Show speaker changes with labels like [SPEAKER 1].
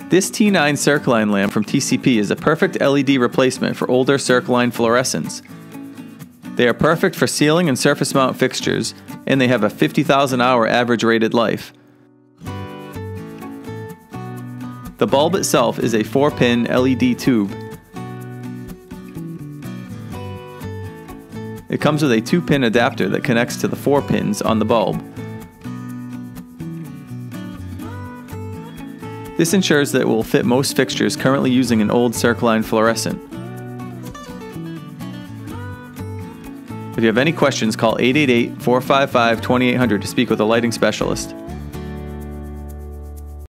[SPEAKER 1] This T9 Circline lamp from TCP is a perfect LED replacement for older Circline fluorescents. They are perfect for ceiling and surface mount fixtures, and they have a 50,000 hour average rated life. The bulb itself is a 4-pin LED tube. It comes with a 2-pin adapter that connects to the 4 pins on the bulb. This ensures that it will fit most fixtures currently using an old Circline fluorescent. If you have any questions, call 888-455-2800 to speak with a lighting specialist.